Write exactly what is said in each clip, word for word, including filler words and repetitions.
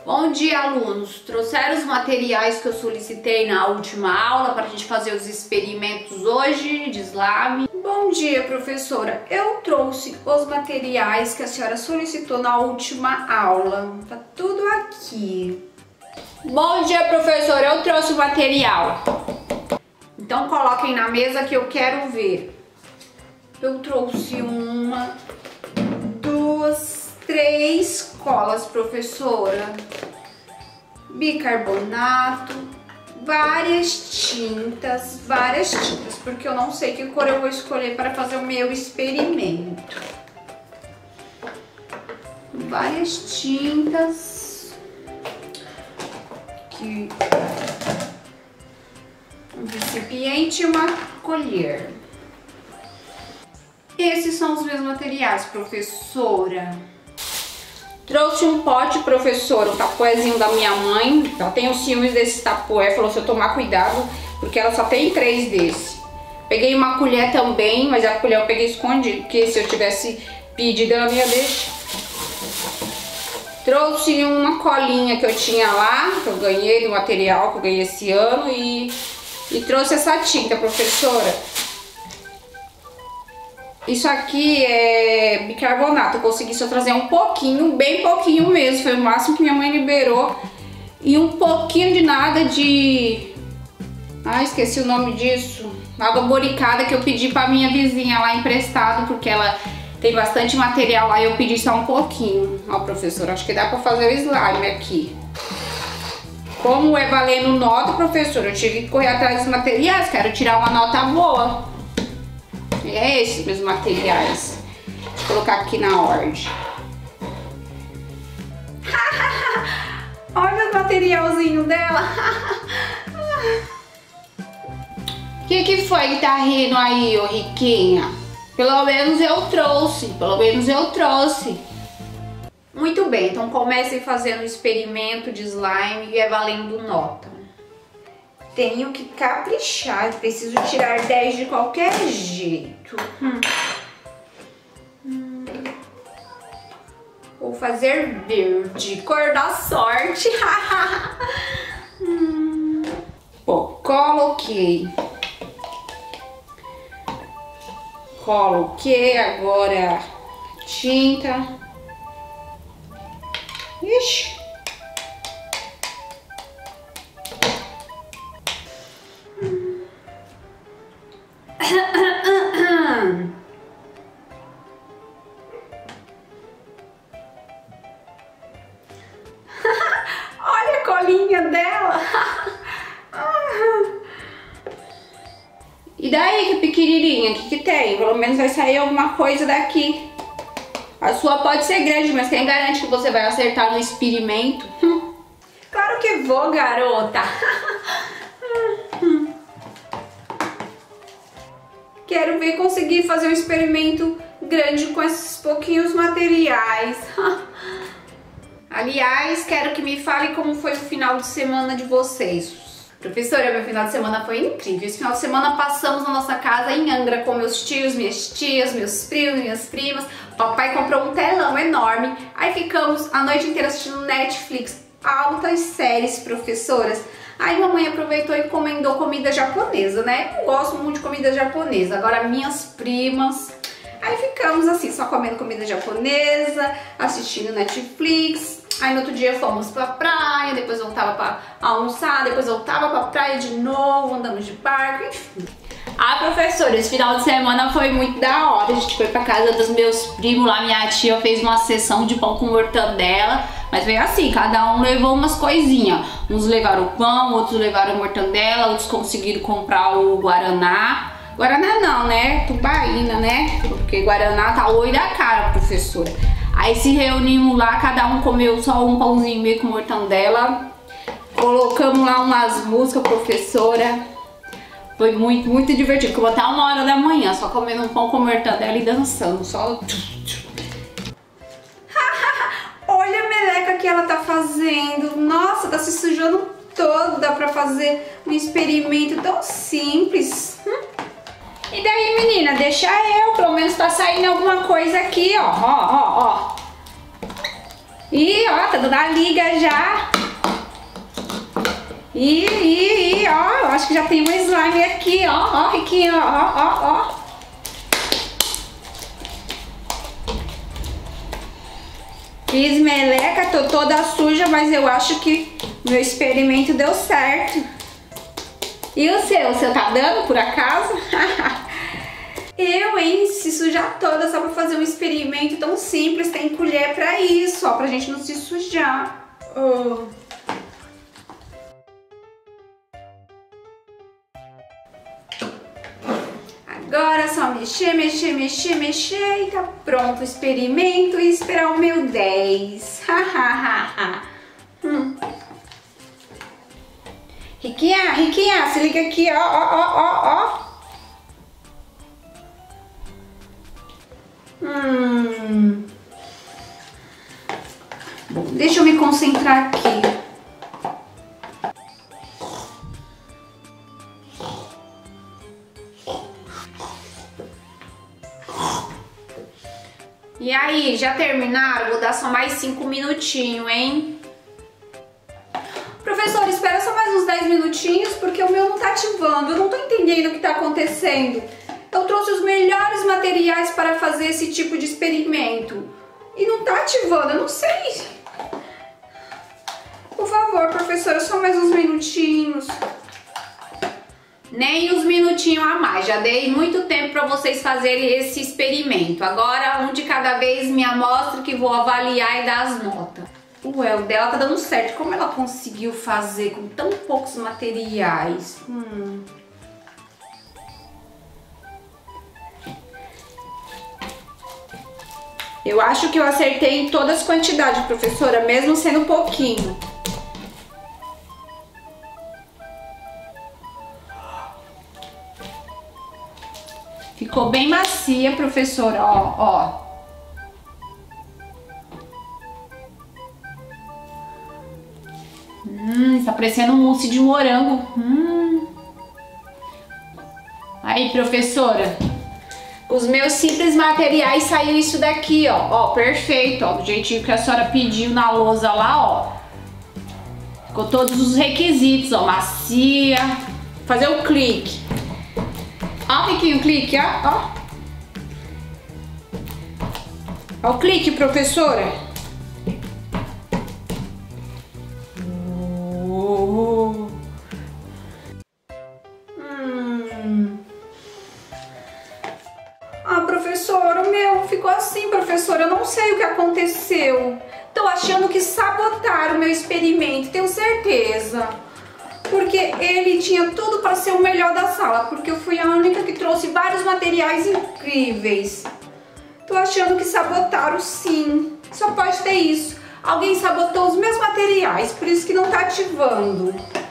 Bom dia, alunos! Trouxeram os materiais que eu solicitei na última aula para a gente fazer os experimentos hoje de slime. Bom dia, professora! Eu trouxe os materiais que a senhora solicitou na última aula. Tá tudo aqui. Bom dia, professora! Eu trouxe o material. Então coloquem na mesa que eu quero ver. Eu trouxe uma, duas, três colas, professora, bicarbonato, várias tintas, várias tintas, porque eu não sei que cor eu vou escolher para fazer o meu experimento. Várias tintas, aqui, um recipiente e uma colher. Esses são os meus materiais, professora. Trouxe um pote, professora, um tapuézinho da minha mãe. Ela tem os ciúmes desse tapué, falou se eu tomar cuidado, porque ela só tem três desse. Peguei uma colher também, mas a colher eu peguei escondido, porque se eu tivesse pedido ela não ia deixar. Trouxe uma colinha que eu tinha lá, que eu ganhei do material que eu ganhei esse ano, e, e trouxe essa tinta, professora. Isso aqui é bicarbonato, eu consegui só trazer um pouquinho, bem pouquinho mesmo, foi o máximo que minha mãe liberou. E um pouquinho de nada de... Ah, esqueci o nome disso. Água boricada que eu pedi pra minha vizinha lá emprestado, porque ela tem bastante material lá e eu pedi só um pouquinho. Ó, professor, acho que dá pra fazer o slime aqui. Como é valendo nota, professor, eu tive que correr atrás dos materiais, quero tirar uma nota boa. É esses meus materiais. Vou colocar aqui na ordem. Olha o materialzinho dela. O que que foi que tá rindo aí, ô riquinha? Pelo menos eu trouxe, pelo menos eu trouxe. Muito bem, então comecem fazendo o experimento de slime e é valendo nota. Tenho que caprichar, preciso tirar dez de qualquer jeito. Hum. Hum. Vou fazer verde, cor da sorte. hum. Bom, coloquei. Coloquei agora tinta. Ixi. Olha a colinha dela. E daí, que pequenininha, o que que tem? Pelo menos vai sair alguma coisa daqui. A sua pode ser grande, mas quem garante que você vai acertar no experimento? Claro que vou, garota. Quero ver conseguir fazer um experimento grande com esses pouquinhos materiais. Aliás, quero que me fale como foi o final de semana de vocês. Professora, meu final de semana foi incrível. Esse final de semana passamos na nossa casa em Angra com meus tios, minhas tias, meus primos, minhas primas. O papai comprou um telão enorme. Aí ficamos a noite inteira assistindo Netflix. Altas séries, professoras. Aí mamãe aproveitou e encomendou comida japonesa, né? Eu gosto muito de comida japonesa. Agora minhas primas... Aí ficamos assim, só comendo comida japonesa, assistindo Netflix. Aí no outro dia fomos pra praia, depois voltava pra almoçar, depois voltava pra praia de novo, andamos de barco, enfim. Ah, professora, esse final de semana foi muito da hora. A gente foi pra casa dos meus primos lá, minha tia fez uma sessão de pão com mortandela. Mas veio assim, cada um levou umas coisinhas. Uns levaram pão, outros levaram mortandela, outros conseguiram comprar o guaraná. Guaraná não, né? Tubaína, né? Porque guaraná tá oi da cara, professora. Aí se reunimos lá, cada um comeu só um pãozinho meio com mortandela. Colocamos lá umas músicas, professora. Foi muito, muito divertido. Ficou até uma hora da manhã, só comendo um pão com mortandela e dançando. Só... Olha a meleca que ela tá fazendo. Nossa, tá se sujando todo. Dá pra fazer um experimento tão simples. Hum? E daí, menina, deixa eu, pelo menos tá saindo alguma coisa aqui, ó, ó, ó, ó. E ó, tá dando a liga já. E, e, e, ó, eu acho que já tem um slime aqui, ó, ó, Riquinho, ó, ó, ó. Fiz meleca, tô toda suja, mas eu acho que meu experimento deu certo. E o seu? O seu tá dando, por acaso? Eu, hein, se sujar toda só pra fazer um experimento tão simples, tem colher pra isso, ó, pra gente não se sujar. Oh. Agora é só mexer, mexer, mexer, mexer e tá pronto o experimento e esperar o meu dez. hum. Riquinha, Riquinha, se liga aqui, ó, ó, ó, ó, ó. Hum. Bom, deixa eu me concentrar aqui. E aí, já terminaram? Vou dar só mais cinco minutinhos, hein? Professor, espera só mais uns dez minutinhos, porque o meu não tá ativando. Eu não tô entendendo o que tá acontecendo. Eu trouxe os melhores materiais para fazer esse tipo de experimento. E não tá ativando, eu não sei. Por favor, professora, só mais uns minutinhos. Nem uns minutinhos a mais, já dei muito tempo para vocês fazerem esse experimento. Agora, um de cada vez, me amostra que vou avaliar e dar as notas. Ué, o dela tá dando certo. Como ela conseguiu fazer com tão poucos materiais? Hum... Eu acho que eu acertei em todas as quantidades, professora, mesmo sendo pouquinho. Ficou bem macia, professora, ó, ó. Hum, tá parecendo um mousse de morango. Hum. Aí, professora. Os meus simples materiais saiu isso daqui, ó, ó, perfeito, ó, do jeitinho que a senhora pediu na lousa lá, ó. Ficou todos os requisitos, ó, macia, fazer o clique. Ó, Riquinho, clique, ó, ó. Ó o clique, professora. Oh. Hum... Ah, professora, o meu ficou assim, professora, eu não sei o que aconteceu. Tô achando que sabotaram o meu experimento, tenho certeza. Porque ele tinha tudo para ser o melhor da sala, porque eu fui a única que trouxe vários materiais incríveis. Tô achando que sabotaram sim, só pode ter isso. Alguém sabotou os meus materiais, por isso que não tá ativando.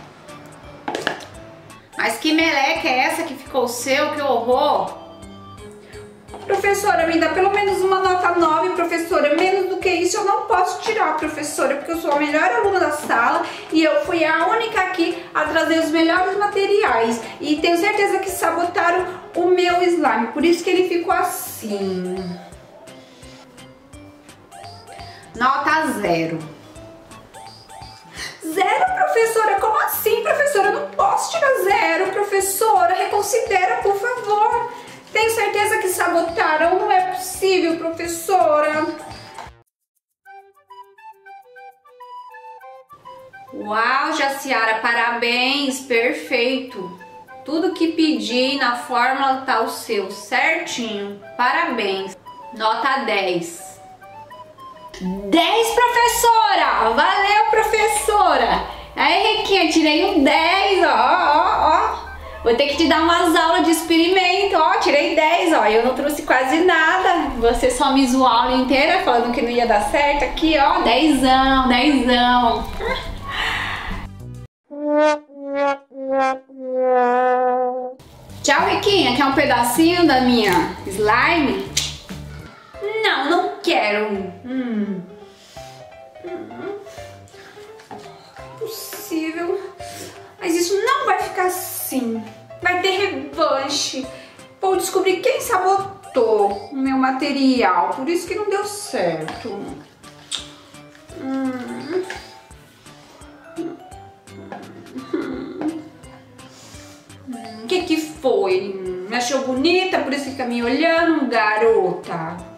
Mas que meleca é essa que ficou o seu, que horror! Professora, me dá pelo menos uma nota nove, professora. Menos do que isso eu não posso tirar, professora, porque eu sou a melhor aluna da sala e eu fui a única aqui a trazer os melhores materiais. E tenho certeza que sabotaram o meu slime, por isso que ele ficou assim. Nota zero. Zero, professora? Como assim, professora? Eu não posso tirar zero, professora. Reconsidera, por favor. Tenho certeza que sabotaram, não é possível, professora. Uau, Jaciara, parabéns, perfeito. Tudo que pedi na fórmula tá o seu, certinho. Parabéns. Nota dez. dez, professora! Valeu, professora! Aí, Riquinha, tirei um dez, ó, ó, ó. Vou ter que te dar umas aulas de experimento, ó, tirei dez, ó, eu não trouxe quase nada, você só me zoou a aula inteira falando que não ia dar certo, aqui, ó, dezão, dezão. Tchau, Riquinha, quer um pedacinho da minha slime? Não, não quero. Hum. Hum. Impossível. Mas isso não vai ficar assim. Vai ter revanche. Vou descobrir quem sabotou o meu material. Por isso que não deu certo. O que que foi? Me achou bonita, por isso fica me olhando, garota?